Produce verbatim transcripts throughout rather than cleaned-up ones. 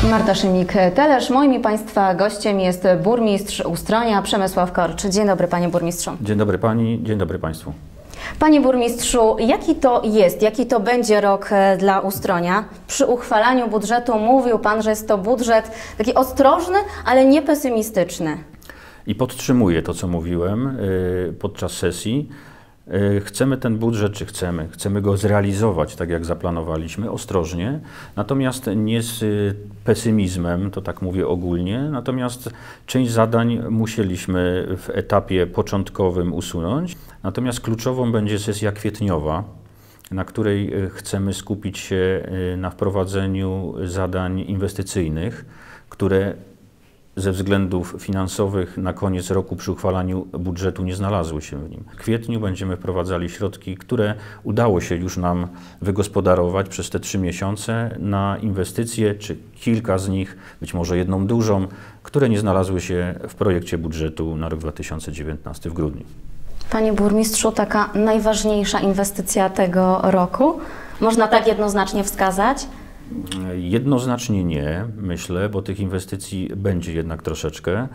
Marta Szymik-Telesz. Moim i Państwa gościem jest burmistrz Ustronia Przemysław Korcz. Dzień dobry, panie burmistrzu. Dzień dobry pani, dzień dobry państwu. Panie burmistrzu, jaki to jest, jaki to będzie rok dla Ustronia? Przy uchwalaniu budżetu mówił pan, że jest to budżet taki ostrożny, ale nie pesymistyczny. I podtrzymuję to, co mówiłem podczas sesji. Chcemy ten budżet, czy chcemy, chcemy go zrealizować tak, jak zaplanowaliśmy, ostrożnie, natomiast nie z pesymizmem, to tak mówię ogólnie, natomiast część zadań musieliśmy w etapie początkowym usunąć, natomiast kluczową będzie sesja kwietniowa, na której chcemy skupić się na wprowadzeniu zadań inwestycyjnych, które ze względów finansowych na koniec roku przy uchwalaniu budżetu nie znalazły się w nim. W kwietniu będziemy wprowadzali środki, które udało się już nam wygospodarować przez te trzy miesiące na inwestycje, czy kilka z nich, być może jedną dużą, które nie znalazły się w projekcie budżetu na rok dwa tysiące dziewiętnasty w grudniu. Panie burmistrzu, taka najważniejsza inwestycja tego roku? Można tak jednoznacznie wskazać? Jednoznacznie nie, myślę, bo tych inwestycji będzie jednak troszeczkę.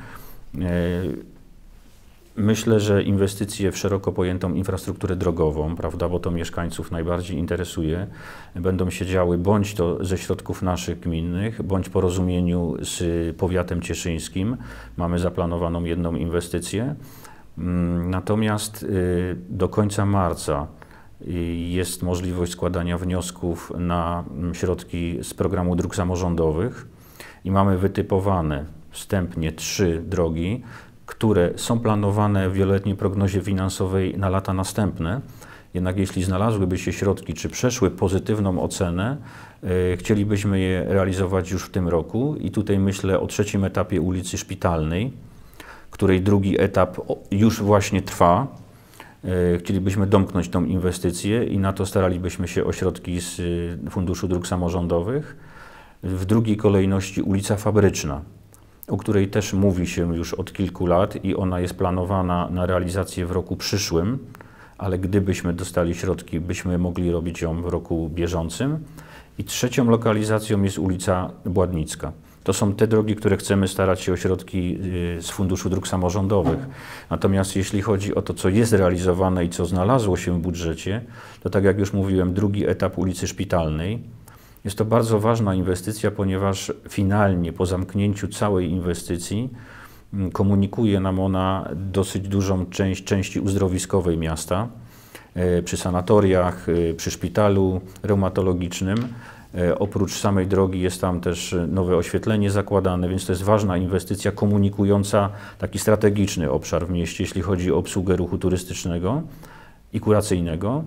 Myślę, że inwestycje w szeroko pojętą infrastrukturę drogową, prawda, bo to mieszkańców najbardziej interesuje, będą się działy bądź to ze środków naszych gminnych, bądź w porozumieniu z powiatem cieszyńskim. Mamy zaplanowaną jedną inwestycję. Natomiast do końca marca jest możliwość składania wniosków na środki z programu dróg samorządowych i mamy wytypowane wstępnie trzy drogi, które są planowane w wieloletniej prognozie finansowej na lata następne. Jednak jeśli znalazłyby się środki, czy przeszły pozytywną ocenę, yy, chcielibyśmy je realizować już w tym roku i tutaj myślę o trzecim etapie ulicy Szpitalnej, której drugi etap już właśnie trwa. Chcielibyśmy domknąć tą inwestycję i na to staralibyśmy się o środki z Funduszu Dróg Samorządowych. W drugiej kolejności ulica Fabryczna, o której też mówi się już od kilku lat i ona jest planowana na realizację w roku przyszłym, ale gdybyśmy dostali środki, byśmy mogli robić ją w roku bieżącym. I trzecią lokalizacją jest ulica Bładnicka. To są te drogi, które chcemy starać się o środki z Funduszu Dróg Samorządowych. Natomiast jeśli chodzi o to, co jest realizowane i co znalazło się w budżecie, to tak jak już mówiłem, drugi etap ulicy Szpitalnej. Jest to bardzo ważna inwestycja, ponieważ finalnie po zamknięciu całej inwestycji komunikuje nam ona dosyć dużą część części uzdrowiskowej miasta, przy sanatoriach, przy szpitalu reumatologicznym. Oprócz samej drogi jest tam też nowe oświetlenie zakładane, więc to jest ważna inwestycja komunikująca taki strategiczny obszar w mieście, jeśli chodzi o obsługę ruchu turystycznego i kuracyjnego.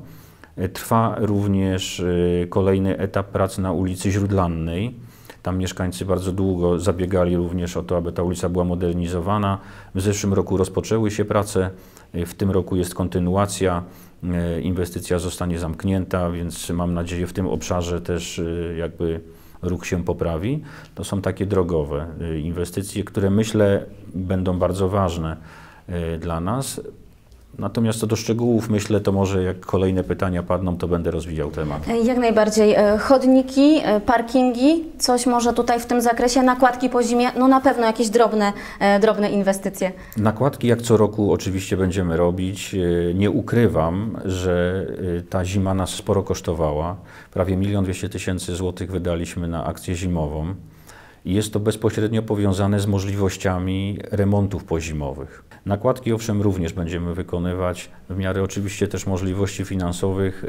Trwa również kolejny etap prac na ulicy Źródlannej. Tam mieszkańcy bardzo długo zabiegali również o to, aby ta ulica była modernizowana. W zeszłym roku rozpoczęły się prace, w tym roku jest kontynuacja. Inwestycja zostanie zamknięta, więc mam nadzieję w tym obszarze też jakby ruch się poprawi. To są takie drogowe inwestycje, które myślę będą bardzo ważne dla nas. Natomiast co do szczegółów, myślę, to może jak kolejne pytania padną, to będę rozwijał temat. Jak najbardziej. Chodniki, parkingi, coś może tutaj w tym zakresie, nakładki po zimie, no na pewno jakieś drobne, drobne inwestycje. Nakładki jak co roku oczywiście będziemy robić. Nie ukrywam, że ta zima nas sporo kosztowała. Prawie milion dwieście tysięcy złotych wydaliśmy na akcję zimową. I jest to bezpośrednio powiązane z możliwościami remontów pozimowych. Nakładki owszem również będziemy wykonywać w miarę oczywiście też możliwości finansowych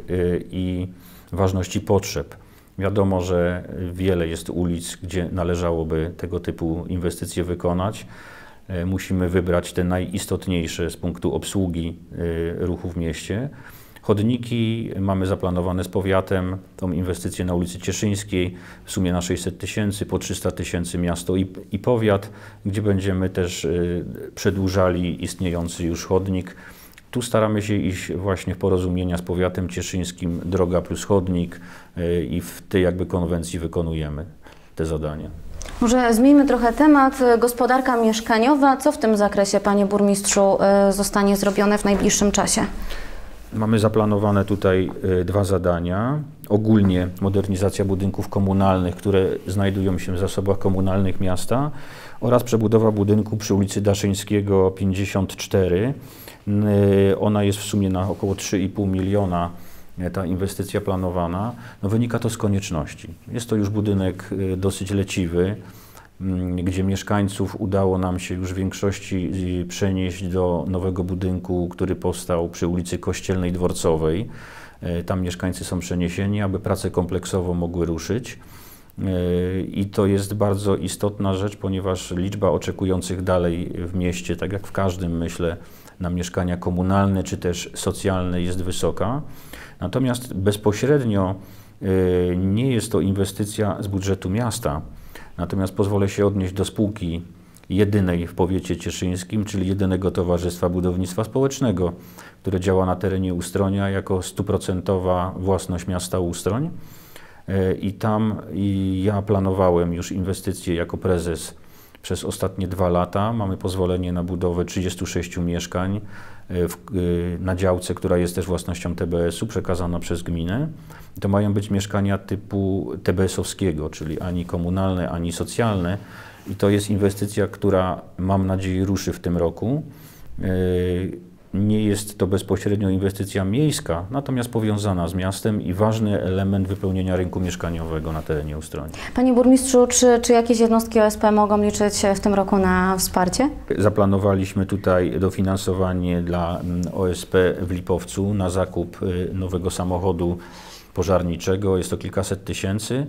i ważności potrzeb. Wiadomo, że wiele jest ulic, gdzie należałoby tego typu inwestycje wykonać. Musimy wybrać te najistotniejsze z punktu obsługi ruchu w mieście. Chodniki mamy zaplanowane z powiatem, tą inwestycję na ulicy Cieszyńskiej, w sumie na sześćset tysięcy, po trzysta tysięcy miasto i, i powiat, gdzie będziemy też y, przedłużali istniejący już chodnik. Tu staramy się iść właśnie w porozumienia z powiatem cieszyńskim, droga plus chodnik y, i w tej jakby konwencji wykonujemy te zadania. Może zmieńmy trochę temat. Gospodarka mieszkaniowa. Co w tym zakresie, panie burmistrzu, y, zostanie zrobione w najbliższym czasie? Mamy zaplanowane tutaj dwa zadania. Ogólnie modernizacja budynków komunalnych, które znajdują się w zasobach komunalnych miasta, oraz przebudowa budynku przy ulicy Daszyńskiego pięćdziesiąt cztery. Ona jest w sumie na około trzy i pół miliona, ta inwestycja planowana. No, wynika to z konieczności. Jest to już budynek dosyć leciwy, gdzie mieszkańców udało nam się już w większości przenieść do nowego budynku, który powstał przy ulicy Kościelnej Dworcowej. Tam mieszkańcy są przeniesieni, aby prace kompleksowo mogły ruszyć. I to jest bardzo istotna rzecz, ponieważ liczba oczekujących dalej w mieście, tak jak w każdym, myślę, na mieszkania komunalne czy też socjalne jest wysoka. Natomiast bezpośrednio nie jest to inwestycja z budżetu miasta. Natomiast pozwolę się odnieść do spółki jedynej w powiecie cieszyńskim, czyli jedynego Towarzystwa Budownictwa Społecznego, które działa na terenie Ustronia jako stuprocentowa własność miasta Ustroń. I tam i ja planowałem już inwestycje jako prezes przez ostatnie dwa lata. Mamy pozwolenie na budowę trzydziestu sześciu mieszkań w, na działce, która jest też własnością T B S-u, przekazana przez gminę. To mają być mieszkania typu T B S-owskiego, czyli ani komunalne, ani socjalne. I to jest inwestycja, która, mam nadzieję, ruszy w tym roku. Nie jest to bezpośrednio inwestycja miejska, natomiast powiązana z miastem i ważny element wypełnienia rynku mieszkaniowego na terenie Ustronia. Panie burmistrzu, czy, czy jakieś jednostki O S P mogą liczyć w tym roku na wsparcie? Zaplanowaliśmy tutaj dofinansowanie dla O S P w Lipowcu na zakup nowego samochodu pożarniczego. Jest to kilkaset tysięcy.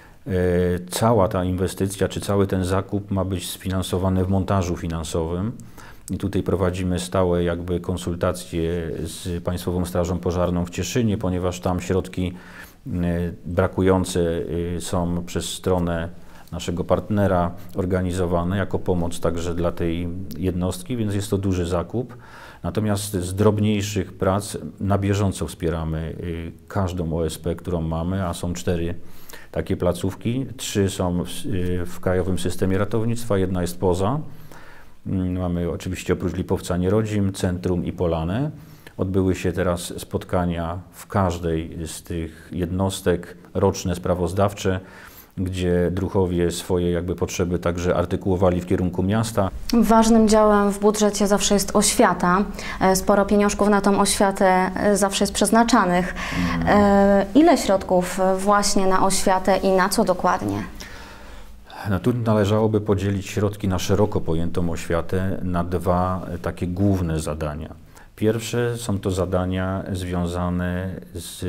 Cała ta inwestycja, czy cały ten zakup ma być sfinansowany w montażu finansowym. I tutaj prowadzimy stałe jakby konsultacje z Państwową Strażą Pożarną w Cieszynie, ponieważ tam środki brakujące są przez stronę naszego partnera organizowane jako pomoc także dla tej jednostki, więc jest to duży zakup. Natomiast z drobniejszych prac na bieżąco wspieramy każdą O S P, którą mamy, a są cztery takie placówki. Trzy są w, w Krajowym Systemie Ratownictwa, jedna jest poza. Mamy oczywiście oprócz Lipowca Nierodzim, Centrum i Polanę. Odbyły się teraz spotkania w każdej z tych jednostek, roczne, sprawozdawcze, gdzie druhowie swoje jakby potrzeby także artykułowali w kierunku miasta. Ważnym działem w budżecie zawsze jest oświata. Sporo pieniążków na tą oświatę zawsze jest przeznaczanych. Ile środków właśnie na oświatę i na co dokładnie? No, tu należałoby podzielić środki na szeroko pojętą oświatę na dwa takie główne zadania. Pierwsze są to zadania związane z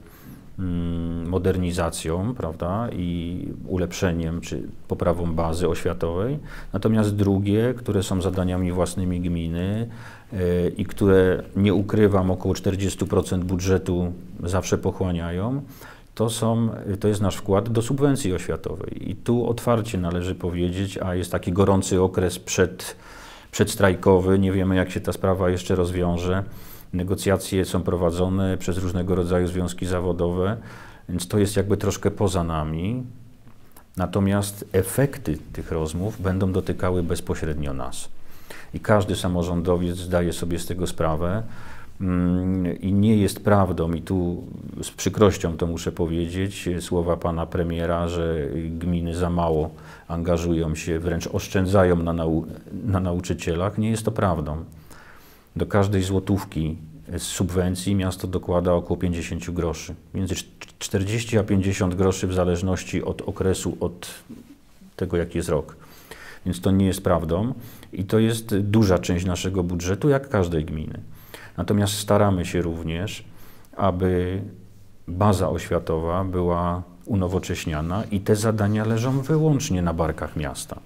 modernizacją, prawda, i ulepszeniem czy poprawą bazy oświatowej. Natomiast drugie, które są zadaniami własnymi gminy yy, i które, nie ukrywam, około czterdzieści procent budżetu zawsze pochłaniają, to, są, to jest nasz wkład do subwencji oświatowej. I tu otwarcie należy powiedzieć, a jest taki gorący okres przed, przedstrajkowy, nie wiemy, jak się ta sprawa jeszcze rozwiąże. Negocjacje są prowadzone przez różnego rodzaju związki zawodowe, więc to jest jakby troszkę poza nami. Natomiast efekty tych rozmów będą dotykały bezpośrednio nas. I każdy samorządowiec zdaje sobie z tego sprawę. I nie jest prawdą, i tu z przykrością to muszę powiedzieć, słowa pana premiera, że gminy za mało angażują się, wręcz oszczędzają na, nau na nauczycielach. Nie jest to prawdą. Do każdej złotówki z subwencji miasto dokłada około pięćdziesiąt groszy. Między czterdzieści a pięćdziesiąt groszy w zależności od okresu, od tego, jaki jest rok. Więc to nie jest prawdą i to jest duża część naszego budżetu, jak każdej gminy. Natomiast staramy się również, aby baza oświatowa była unowocześniana i te zadania leżą wyłącznie na barkach miasta.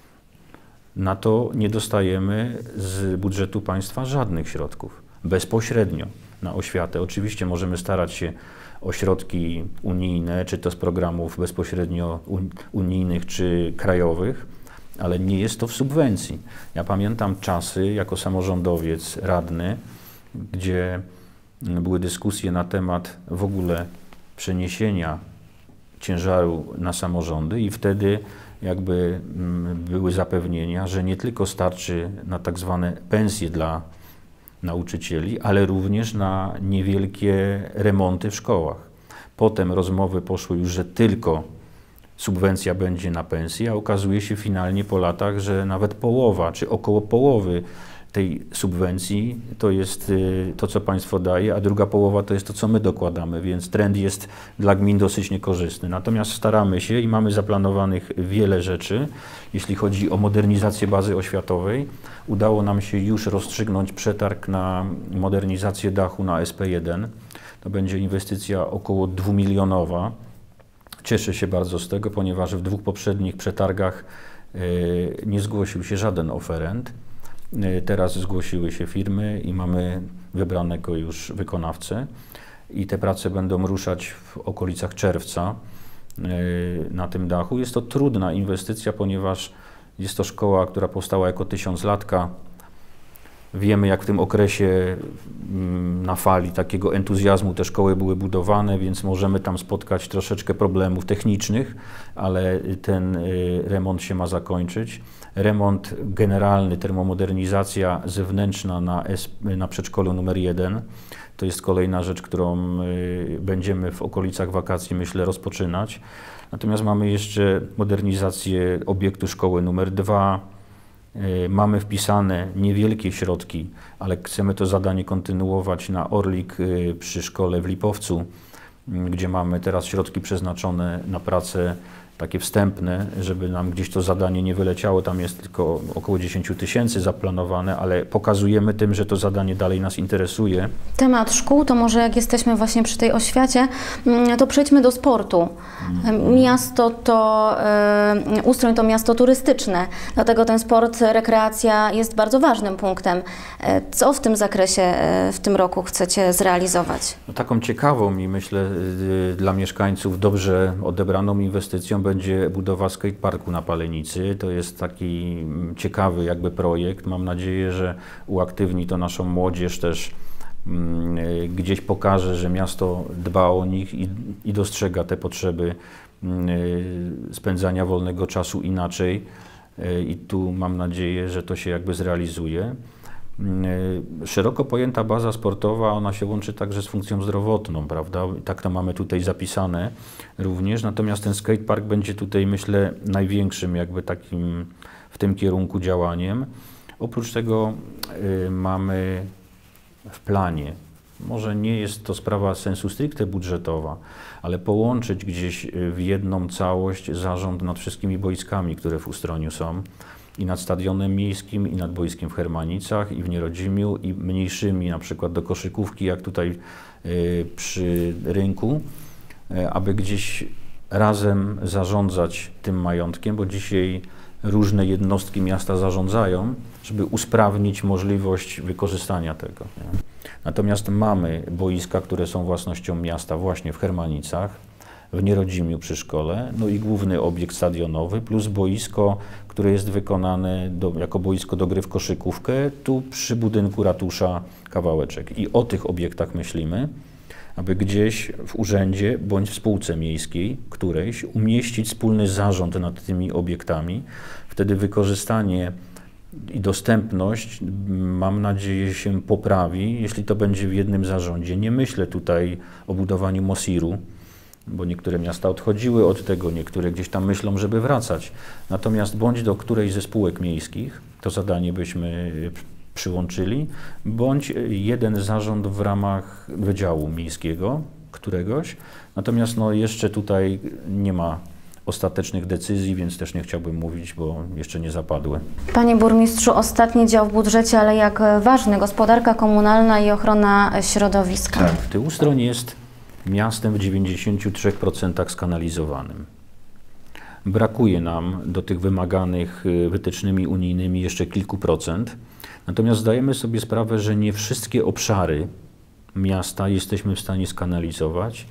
Na to nie dostajemy z budżetu państwa żadnych środków, bezpośrednio na oświatę. Oczywiście możemy starać się o środki unijne, czy to z programów bezpośrednio unijnych, czy krajowych, ale nie jest to w subwencji. Ja pamiętam czasy jako samorządowiec radny, gdzie były dyskusje na temat w ogóle przeniesienia ciężaru na samorządy i wtedy jakby były zapewnienia, że nie tylko starczy na tak zwane pensje dla nauczycieli, ale również na niewielkie remonty w szkołach. Potem rozmowy poszły już, że tylko subwencja będzie na pensję, a okazuje się finalnie po latach, że nawet połowa, czy około połowy tej subwencji to jest to, co państwo daje, a druga połowa to jest to, co my dokładamy, więc trend jest dla gmin dosyć niekorzystny. Natomiast staramy się i mamy zaplanowanych wiele rzeczy, jeśli chodzi o modernizację bazy oświatowej. Udało nam się już rozstrzygnąć przetarg na modernizację dachu na S P jeden. To będzie inwestycja około dwumilionowa. Cieszę się bardzo z tego, ponieważ w dwóch poprzednich przetargach nie zgłosił się żaden oferent. Teraz zgłosiły się firmy i mamy wybranego już wykonawcę i te prace będą ruszać w okolicach czerwca na tym dachu. Jest to trudna inwestycja, ponieważ jest to szkoła, która powstała jako tysiąclatka. Wiemy, jak w tym okresie na fali takiego entuzjazmu te szkoły były budowane, więc możemy tam spotkać troszeczkę problemów technicznych, ale ten remont się ma zakończyć. Remont generalny, termomodernizacja zewnętrzna na, na przedszkolu numer jeden. To jest kolejna rzecz, którą będziemy w okolicach wakacji, myślę, rozpoczynać. Natomiast mamy jeszcze modernizację obiektu szkoły numer dwa. Mamy wpisane niewielkie środki, ale chcemy to zadanie kontynuować na Orlik przy szkole w Lipowcu, gdzie mamy teraz środki przeznaczone na prace takie wstępne, żeby nam gdzieś to zadanie nie wyleciało. Tam jest tylko około dziesięć tysięcy zaplanowane, ale pokazujemy tym, że to zadanie dalej nas interesuje. Temat szkół, to może jak jesteśmy właśnie przy tej oświacie, to przejdźmy do sportu. Miasto to, y, ustrój to miasto turystyczne, dlatego ten sport, rekreacja jest bardzo ważnym punktem. Co w tym zakresie w tym roku chcecie zrealizować? No, taką ciekawą i myślę y, dla mieszkańców dobrze odebraną inwestycją będzie budowa skateparku na Palenicy. To jest taki ciekawy jakby projekt. Mam nadzieję, że uaktywni to naszą młodzież też, y, gdzieś pokaże, że miasto dba o nich i, i dostrzega te potrzeby y, spędzania wolnego czasu inaczej. Y, I tu mam nadzieję, że to się jakby zrealizuje. Szeroko pojęta baza sportowa, ona się łączy także z funkcją zdrowotną, prawda? Tak to mamy tutaj zapisane również, natomiast ten skatepark będzie tutaj, myślę, największym jakby takim w tym kierunku działaniem. Oprócz tego y, mamy w planie, może nie jest to sprawa sensu stricte budżetowa, ale połączyć gdzieś w jedną całość zarząd nad wszystkimi boiskami, które w Ustroniu są, i nad stadionem miejskim, i nad boiskiem w Hermanicach, i w Nierodzimiu, i mniejszymi, na przykład do koszykówki, jak tutaj y, przy rynku, y, aby gdzieś razem zarządzać tym majątkiem, bo dzisiaj różne jednostki miasta zarządzają, żeby usprawnić możliwość wykorzystania tego. Nie? Natomiast mamy boiska, które są własnością miasta właśnie w Hermanicach, w Nierodzimiu przy szkole, no i główny obiekt stadionowy, plus boisko, które jest wykonane do, jako boisko do gry w koszykówkę, tu przy budynku ratusza kawałeczek. I o tych obiektach myślimy, aby gdzieś w urzędzie bądź w spółce miejskiej którejś umieścić wspólny zarząd nad tymi obiektami. Wtedy wykorzystanie i dostępność, mam nadzieję, się poprawi, jeśli to będzie w jednym zarządzie. Nie myślę tutaj o budowaniu Mosiru, bo niektóre miasta odchodziły od tego, niektóre gdzieś tam myślą, żeby wracać. Natomiast bądź do którejś ze spółek miejskich, to zadanie byśmy przyłączyli, bądź jeden zarząd w ramach wydziału miejskiego, któregoś. Natomiast no, jeszcze tutaj nie ma ostatecznych decyzji, więc też nie chciałbym mówić, bo jeszcze nie zapadły. Panie burmistrzu, ostatni dział w budżecie, ale jak ważny, gospodarka komunalna i ochrona środowiska. Tak, Ustroń jest miastem w dziewięćdziesięciu trzech procentach skanalizowanym. Brakuje nam do tych wymaganych wytycznymi unijnymi jeszcze kilku procent, natomiast zdajemy sobie sprawę, że nie wszystkie obszary miasta jesteśmy w stanie skanalizować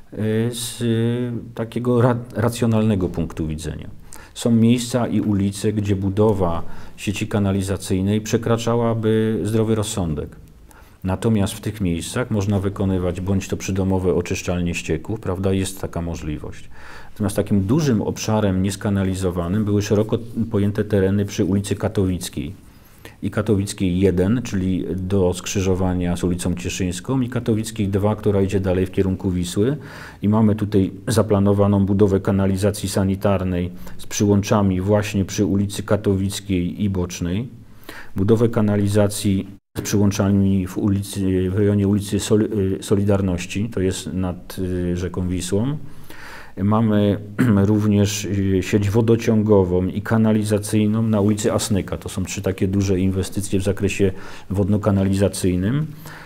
z takiego ra racjonalnego punktu widzenia. Są miejsca i ulice, gdzie budowa sieci kanalizacyjnej przekraczałaby zdrowy rozsądek. Natomiast w tych miejscach można wykonywać bądź to przydomowe oczyszczalnie ścieków, prawda, jest taka możliwość. Natomiast takim dużym obszarem nieskanalizowanym były szeroko pojęte tereny przy ulicy Katowickiej, i Katowickiej jeden, czyli do skrzyżowania z ulicą Cieszyńską, i Katowickiej dwa, która idzie dalej w kierunku Wisły. I mamy tutaj zaplanowaną budowę kanalizacji sanitarnej z przyłączami właśnie przy ulicy Katowickiej i Bocznej. Budowę kanalizacji z przyłączami w, ulicy, w rejonie ulicy Solidarności, to jest nad rzeką Wisłą. Mamy również sieć wodociągową i kanalizacyjną na ulicy Asnyka. To są trzy takie duże inwestycje w zakresie wodno-kanalizacyjnym.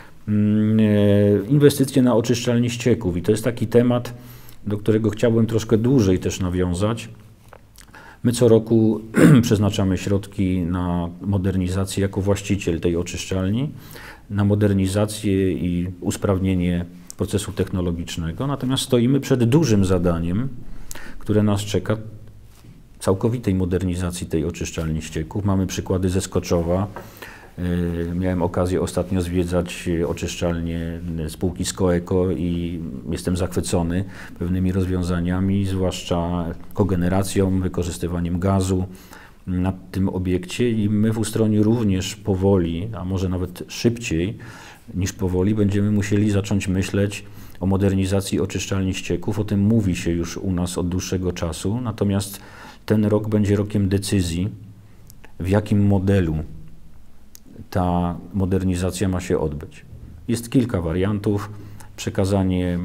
Inwestycje na oczyszczalni ścieków i to jest taki temat, do którego chciałbym troszkę dłużej też nawiązać. My co roku przeznaczamy środki na modernizację jako właściciel tej oczyszczalni, na modernizację i usprawnienie procesu technologicznego, natomiast stoimy przed dużym zadaniem, które nas czeka, całkowitej modernizacji tej oczyszczalni ścieków. Mamy przykłady ze Skoczowa. Miałem okazję ostatnio zwiedzać oczyszczalnię spółki Scoeco i jestem zachwycony pewnymi rozwiązaniami, zwłaszcza kogeneracją, wykorzystywaniem gazu na tym obiekcie i my w Ustroniu również powoli, a może nawet szybciej niż powoli będziemy musieli zacząć myśleć o modernizacji oczyszczalni ścieków. O tym mówi się już u nas od dłuższego czasu, natomiast ten rok będzie rokiem decyzji, w jakim modelu ta modernizacja ma się odbyć. Jest kilka wariantów. Przekazanie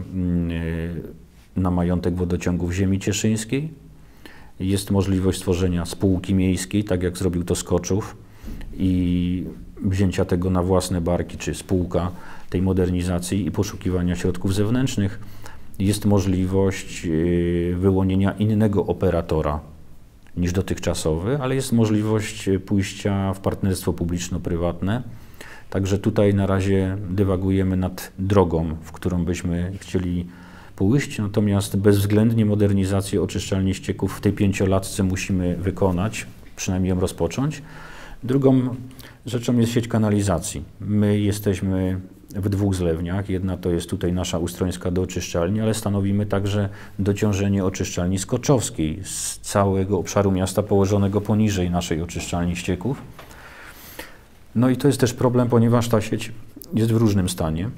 na majątek wodociągów ziemi cieszyńskiej. Jest możliwość stworzenia spółki miejskiej, tak jak zrobił to Skoczów, i wzięcia tego na własne barki, czy spółka tej modernizacji i poszukiwania środków zewnętrznych. Jest możliwość wyłonienia innego operatora niż dotychczasowy, ale jest możliwość pójścia w partnerstwo publiczno-prywatne. Także tutaj na razie dywagujemy nad drogą, w którą byśmy chcieli pójść, natomiast bezwzględnie modernizację oczyszczalni ścieków w tej pięciolatce musimy wykonać, przynajmniej ją rozpocząć. Drugą rzeczą jest sieć kanalizacji. My jesteśmy w dwóch zlewniach. Jedna to jest tutaj nasza ustrońska do oczyszczalni, ale stanowimy także dociążenie oczyszczalni skoczowskiej z całego obszaru miasta położonego poniżej naszej oczyszczalni ścieków. No i to jest też problem, ponieważ ta sieć jest w różnym stanie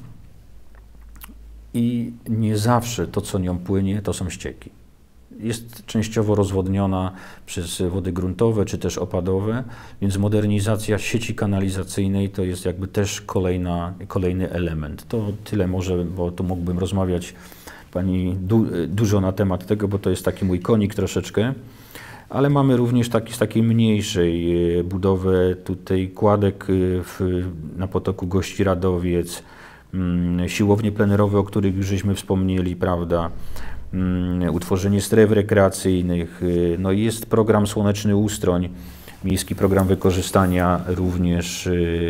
i nie zawsze to, co nią płynie, to są ścieki. Jest częściowo rozwodniona przez wody gruntowe czy też opadowe, więc modernizacja sieci kanalizacyjnej to jest jakby też kolejna, kolejny element. To tyle może, bo tu mógłbym rozmawiać Pani du, dużo na temat tego, bo to jest taki mój konik troszeczkę, ale mamy również taki, z takiej mniejszej budowę tutaj kładek w, na potoku Gości Radowiec, siłownie plenerowe, o których już żeśmy wspomnieli, prawda, utworzenie stref rekreacyjnych, no i jest program Słoneczny Ustroń, miejski program wykorzystania również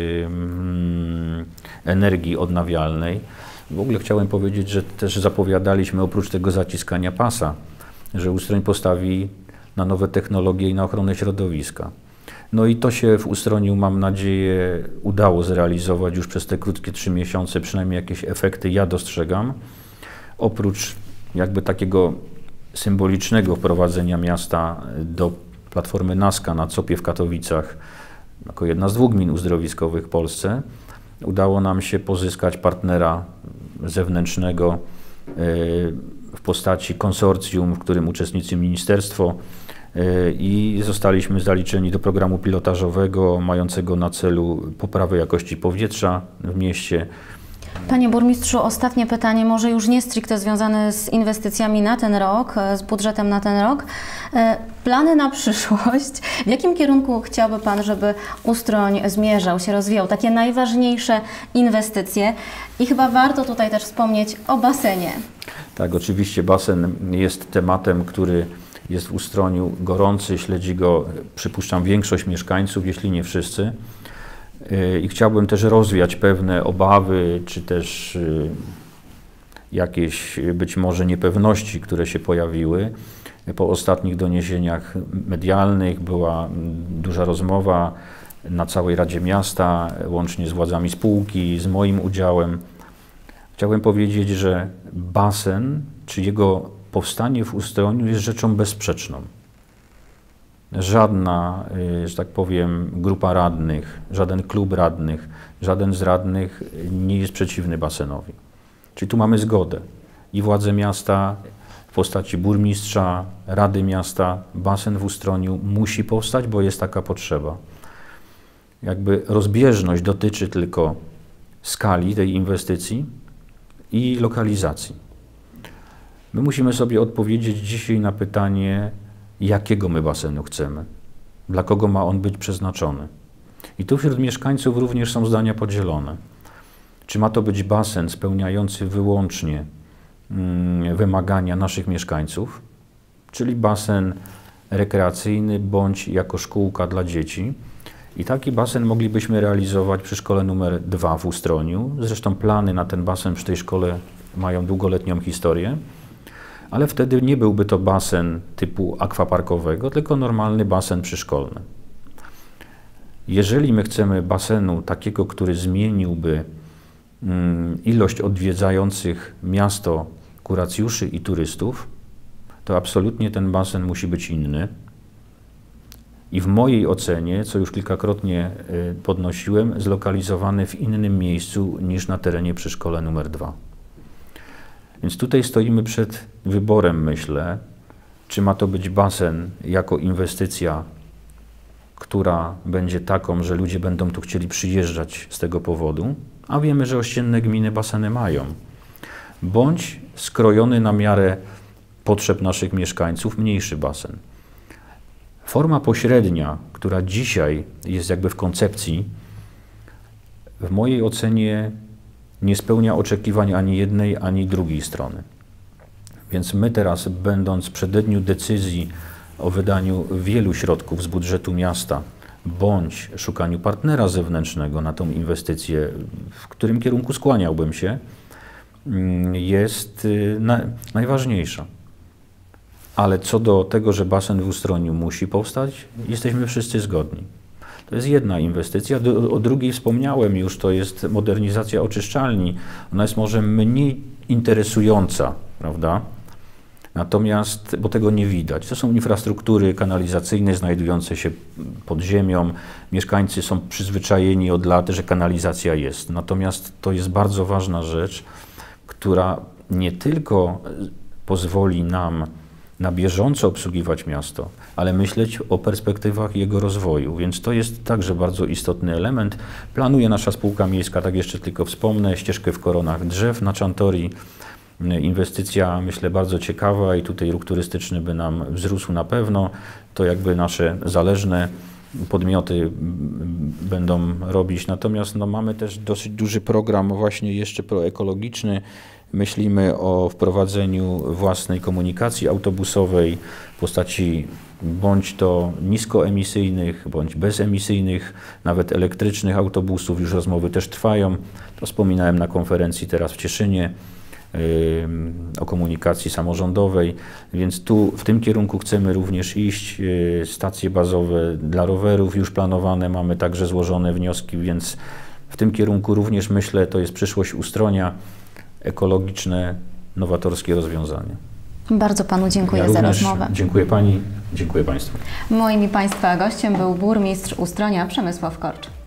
energii odnawialnej. W ogóle chciałem powiedzieć, że też zapowiadaliśmy oprócz tego zaciskania pasa, że Ustroń postawi na nowe technologie i na ochronę środowiska. No i to się w Ustroniu, mam nadzieję, udało zrealizować już przez te krótkie trzy miesiące, przynajmniej jakieś efekty ja dostrzegam. Oprócz jakby takiego symbolicznego wprowadzenia miasta do platformy Naska na Copie w Katowicach, jako jedna z dwóch gmin uzdrowiskowych w Polsce, udało nam się pozyskać partnera zewnętrznego w postaci konsorcjum, w którym uczestniczy ministerstwo, i zostaliśmy zaliczeni do programu pilotażowego mającego na celu poprawę jakości powietrza w mieście. Panie burmistrzu, ostatnie pytanie, może już nie stricte związane z inwestycjami na ten rok, z budżetem na ten rok. Plany na przyszłość. W jakim kierunku chciałby Pan, żeby Ustroń zmierzał, się rozwijał? Takie najważniejsze inwestycje. I chyba warto tutaj też wspomnieć o basenie. Tak, oczywiście basen jest tematem, który jest w Ustroniu gorący, śledzi go, przypuszczam, większość mieszkańców, jeśli nie wszyscy. I chciałbym też rozwiać pewne obawy, czy też jakieś być może niepewności, które się pojawiły. Po ostatnich doniesieniach medialnych była duża rozmowa na całej Radzie Miasta, łącznie z władzami spółki, z moim udziałem. Chciałbym powiedzieć, że basen, czy jego powstanie w Ustroniu jest rzeczą bezsprzeczną. żadna, że tak powiem, grupa radnych, żaden klub radnych, żaden z radnych nie jest przeciwny basenowi. Czyli tu mamy zgodę i władze miasta w postaci burmistrza, Rady Miasta, basen w Ustroniu musi powstać, bo jest taka potrzeba. Jakby rozbieżność dotyczy tylko skali tej inwestycji i lokalizacji. My musimy sobie odpowiedzieć dzisiaj na pytanie, jakiego my basenu chcemy, dla kogo ma on być przeznaczony. I tu wśród mieszkańców również są zdania podzielone. Czy ma to być basen spełniający wyłącznie mm, wymagania naszych mieszkańców, czyli basen rekreacyjny bądź jako szkółka dla dzieci. I taki basen moglibyśmy realizować przy szkole numer dwa w Ustroniu. Zresztą plany na ten basen przy tej szkole mają długoletnią historię, ale wtedy nie byłby to basen typu akwaparkowego, tylko normalny basen przyszkolny. Jeżeli my chcemy basenu takiego, który zmieniłby mm, ilość odwiedzających miasto kuracjuszy i turystów, to absolutnie ten basen musi być inny. I w mojej ocenie, co już kilkakrotnie y, podnosiłem, zlokalizowany w innym miejscu niż na terenie przy szkole numer dwa. Więc tutaj stoimy przed wyborem, myślę, czy ma to być basen jako inwestycja, która będzie taką, że ludzie będą tu chcieli przyjeżdżać z tego powodu, a wiemy, że ościenne gminy baseny mają, bądź skrojony na miarę potrzeb naszych mieszkańców mniejszy basen. Forma pośrednia, która dzisiaj jest jakby w koncepcji, w mojej ocenie nie spełnia oczekiwań ani jednej, ani drugiej strony. Więc my teraz, będąc w przededniu decyzji o wydaniu wielu środków z budżetu miasta, bądź szukaniu partnera zewnętrznego na tą inwestycję, w którym kierunku skłaniałbym się, jest na, najważniejsza. Ale co do tego, że basen w Ustroniu musi powstać, jesteśmy wszyscy zgodni. To jest jedna inwestycja. O drugiej wspomniałem już, to jest modernizacja oczyszczalni. Ona jest może mniej interesująca, prawda? Natomiast, bo tego nie widać. To są infrastruktury kanalizacyjne znajdujące się pod ziemią. Mieszkańcy są przyzwyczajeni od lat, że kanalizacja jest. Natomiast to jest bardzo ważna rzecz, która nie tylko pozwoli nam na bieżąco obsługiwać miasto, ale myśleć o perspektywach jego rozwoju, więc to jest także bardzo istotny element. Planuje nasza spółka miejska, tak jeszcze tylko wspomnę, ścieżkę w koronach drzew na Czantorii. Inwestycja, myślę, bardzo ciekawa i tutaj ruch turystyczny by nam wzrósł na pewno. To jakby nasze zależne podmioty będą robić. Natomiast no, mamy też dosyć duży program właśnie jeszcze proekologiczny. Myślimy o wprowadzeniu własnej komunikacji autobusowej w postaci bądź to niskoemisyjnych, bądź bezemisyjnych, nawet elektrycznych autobusów. Już rozmowy też trwają. To wspominałem na konferencji teraz w Cieszynie yy, o komunikacji samorządowej, więc tu w tym kierunku chcemy również iść. Yy, stacje bazowe dla rowerów już planowane, mamy także złożone wnioski, więc w tym kierunku również myślę, to jest przyszłość Ustronia. Ekologiczne, nowatorskie rozwiązanie. Bardzo Panu dziękuję ja za rozmowę. Dziękuję Pani, dziękuję Państwu. Moim i Państwa gościem był burmistrz Ustronia Przemysław Korcz.